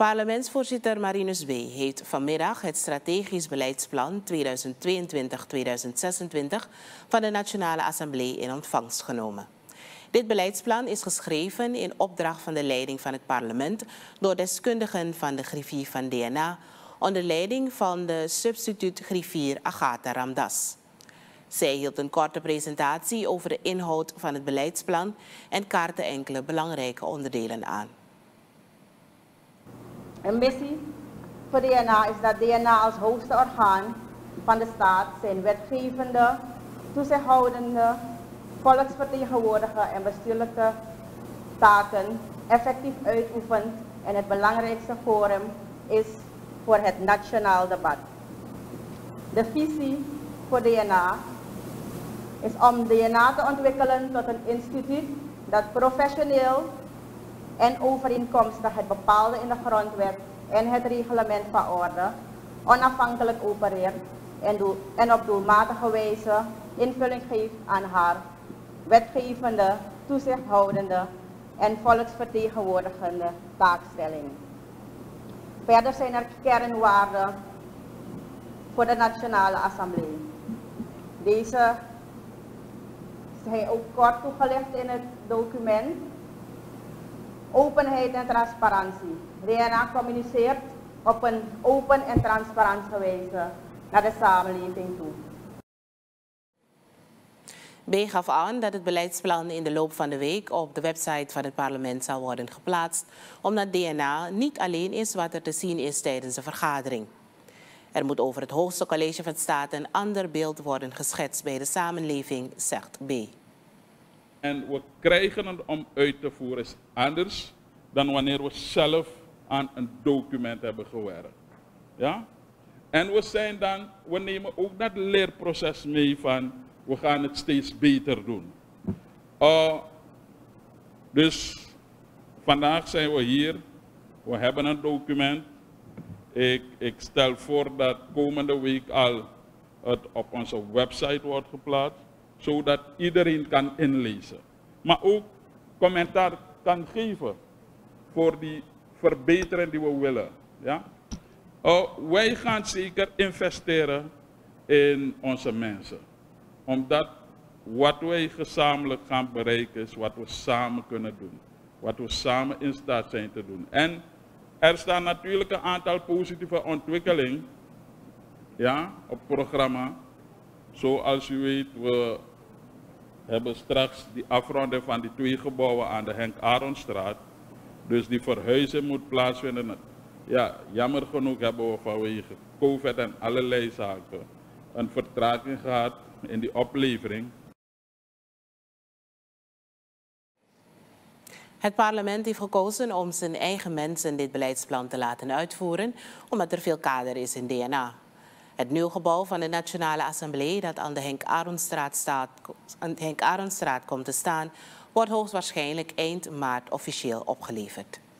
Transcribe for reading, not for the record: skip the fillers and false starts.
Parlementsvoorzitter Marinus B. heeft vanmiddag het strategisch beleidsplan 2022-2026 van de Nationale Assemblée in ontvangst genomen. Dit beleidsplan is geschreven in opdracht van de leiding van het parlement door deskundigen van de griffier van DNA onder leiding van de substituut-griffier Agatha Ramdas. Zij hield een korte presentatie over de inhoud van het beleidsplan en kaartte enkele belangrijke onderdelen aan. Een missie voor DNA is dat DNA als hoogste orgaan van de staat zijn wetgevende, toezichthoudende, volksvertegenwoordiger en bestuurlijke taken effectief uitoefent en het belangrijkste forum is voor het nationaal debat. De visie voor DNA is om DNA te ontwikkelen tot een instituut dat professioneel en overeenkomstig het bepaalde in de grondwet en het reglement van orde onafhankelijk opereert en op doelmatige wijze invulling geeft aan haar wetgevende, toezichthoudende en volksvertegenwoordigende taakstellingen. Verder zijn er kernwaarden voor de Nationale Assemblée. Deze zijn ook kort toegelicht in het document. Openheid en transparantie. DNA communiceert op een open en transparante wijze naar de samenleving toe. B gaf aan dat het beleidsplan in de loop van de week op de website van het parlement zal worden geplaatst, omdat DNA niet alleen is wat er te zien is tijdens de vergadering. Er moet over het Hoogste College van State een ander beeld worden geschetst bij de samenleving, zegt B. En we krijgen het om uit te voeren is anders dan wanneer we zelf aan een document hebben gewerkt. Ja? En we nemen ook dat leerproces mee van we gaan het steeds beter doen. Dus vandaag zijn we hier, we hebben een document. Ik stel voor dat komende week al het op onze website wordt geplaatst, zodat iedereen kan inlezen. Maar ook commentaar kan geven voor die verbetering die we willen. Ja? Wij gaan zeker investeren in onze mensen. Omdat wat wij gezamenlijk gaan bereiken is wat we samen kunnen doen. Wat we samen in staat zijn te doen. En er staan natuurlijk een aantal positieve ontwikkelingen, ja, op het programma. Zoals u weet, we hebben straks die afronding van die 2 gebouwen aan de Henk Aronstraat. Dus die verhuizing moet plaatsvinden. Ja, jammer genoeg hebben we vanwege COVID en allerlei zaken een vertraging gehad in die oplevering. Het parlement heeft gekozen om zijn eigen mensen dit beleidsplan te laten uitvoeren, omdat er veel kader is in DNA. Het nieuwe gebouw van de Nationale Assemblée dat aan de Henk Aronstraat komt te staan, wordt hoogstwaarschijnlijk eind maart officieel opgeleverd.